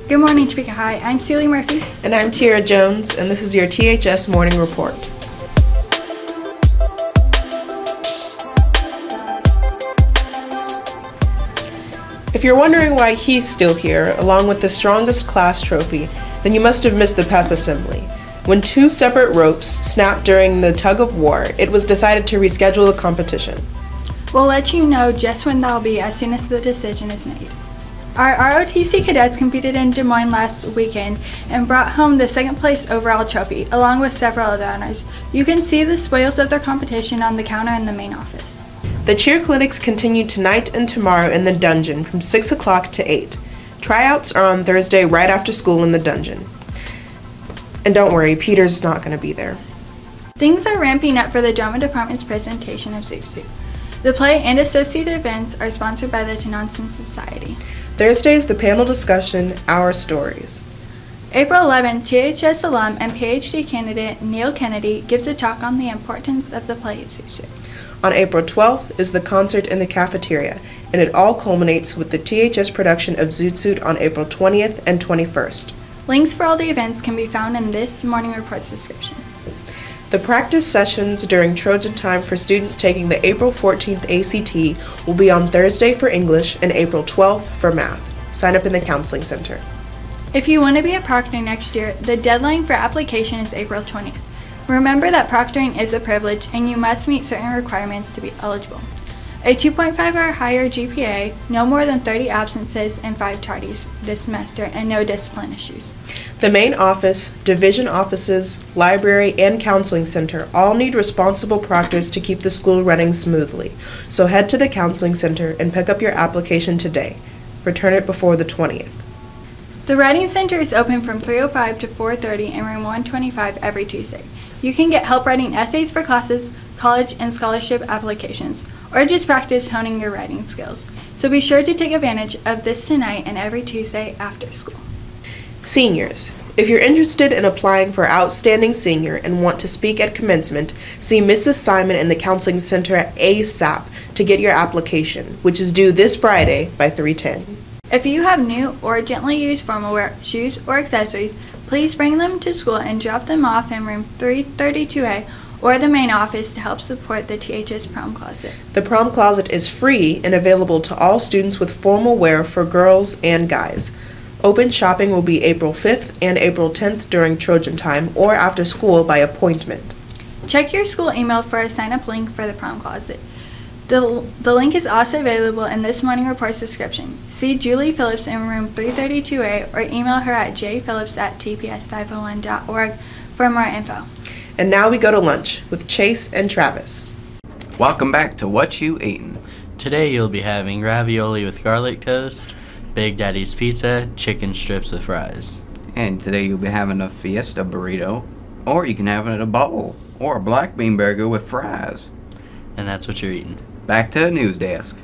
Good morning, Topeka High. I'm Celie Murphy. And I'm Tiara Jones, and this is your THS Morning Report. If you're wondering why he's still here, along with the strongest class trophy, then you must have missed the pep assembly. When two separate ropes snapped during the tug of war, it was decided to reschedule the competition. We'll let you know just when that'll be as soon as the decision is made. Our ROTC cadets competed in Des Moines last weekend and brought home the second place overall trophy, along with several other honors. You can see the spoils of their competition on the counter in the main office. The cheer clinics continue tonight and tomorrow in the dungeon from 6 o'clock to 8. Tryouts are on Thursday right after school in the dungeon. And don't worry, Peter's not going to be there. Things are ramping up for the drama department's presentation of Zoot Suit. The play and associated events are sponsored by the Tenonson Society. Thursday is the panel discussion, Our Stories. April 11, THS alum and PhD candidate Neil Kennedy gives a talk on the importance of the play Zoot Suit. On April 12th is the concert in the cafeteria, and it all culminates with the THS production of Zoot Suit on April 20th and 21st. Links for all the events can be found in this morning report's description. The practice sessions during Trojan time for students taking the April 14th ACT will be on Thursday for English and April 12th for math. Sign up in the Counseling Center. If you want to be a proctor next year, the deadline for application is April 20th. Remember that proctoring is a privilege and you must meet certain requirements to be eligible. A 2.5 or higher GPA, no more than 30 absences and 5 tardies this semester, and no discipline issues. The main office, division offices, library, and counseling center all need responsible proctors to keep the school running smoothly. So head to the counseling center and pick up your application today. Return it before the 20th. The Writing Center is open from 3:05 to 4:30 in room 125 every Tuesday. You can get help writing essays for classes, college, and scholarship applications, or just practice honing your writing skills. So be sure to take advantage of this tonight and every Tuesday after school. Seniors, if you're interested in applying for Outstanding Senior and want to speak at commencement, see Mrs. Simon in the Counseling Center ASAP to get your application, which is due this Friday by 3:10. If you have new or gently used formal wear, shoes, or accessories, please bring them to school and drop them off in room 332A or the main office to help support the THS Prom Closet. The Prom Closet is free and available to all students with formal wear for girls and guys. Open shopping will be April 5th and April 10th during Trojan time or after school by appointment. Check your school email for a sign-up link for the Prom Closet. The link is also available in this morning report's description. See Julie Phillips in room 332A or email her at jphillips@tps501.org for more info. And now we go to lunch with Chase and Travis. Welcome back to What You Eatin'. Today you'll be having ravioli with garlic toast, Big Daddy's Pizza, chicken strips with fries. And today you'll be having a Fiesta burrito, or you can have it in a bowl, or a black bean burger with fries. And that's what you're eating. Back to the news desk.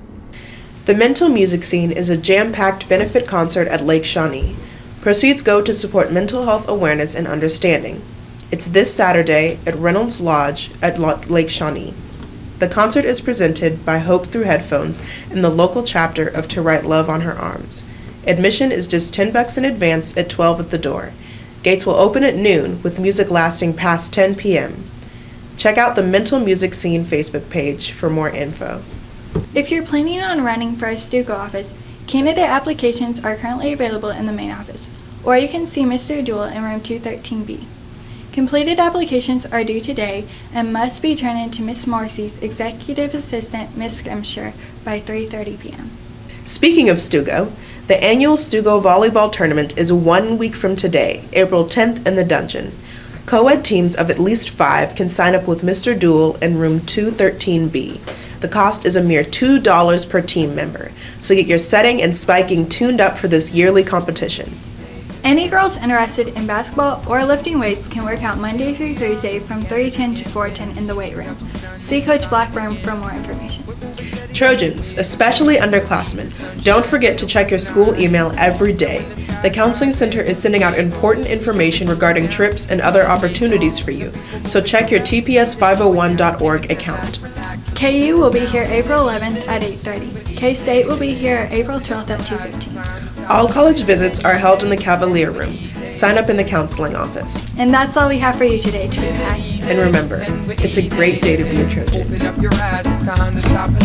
The Mental Music Scene is a jam-packed benefit concert at Lake Shawnee. Proceeds go to support mental health awareness and understanding. It's this Saturday at Reynolds Lodge at Lake Shawnee. The concert is presented by Hope Through Headphones and the local chapter of To Write Love on Her Arms. Admission is just $10 in advance at 12 at the door. Gates will open at noon with music lasting past 10 p.m. Check out the Mental Music Scene Facebook page for more info. If you're planning on running for a Stuco office, candidate applications are currently available in the main office, or you can see Mr. Duell in room 213B. Completed applications are due today and must be turned in to Ms. Morrissey's executive assistant, Ms. Grimshire, by 3:30 p.m. Speaking of Stugo, the annual Stugo Volleyball Tournament is 1 week from today, April 10th in the dungeon. Co-ed teams of at least 5 can sign up with Mr. Duell in room 213B. The cost is a mere $2 per team member, so get your setting and spiking tuned up for this yearly competition. Any girls interested in basketball or lifting weights can work out Monday through Thursday from 3:10 to 4:10 in the weight rooms. See Coach Blackburn for more information. Trojans, especially underclassmen, don't forget to check your school email every day. The Counseling Center is sending out important information regarding trips and other opportunities for you, so check your TPS501.org account. KU will be here April 11th at 8:30. K-State will be here April 12th at 2:15. All college visits are held in the Cavalier Room. Sign up in the counseling office. And that's all we have for you today, Tupac. And remember, it's a great day to be a Trojan. Open up your eyes, it's time to stop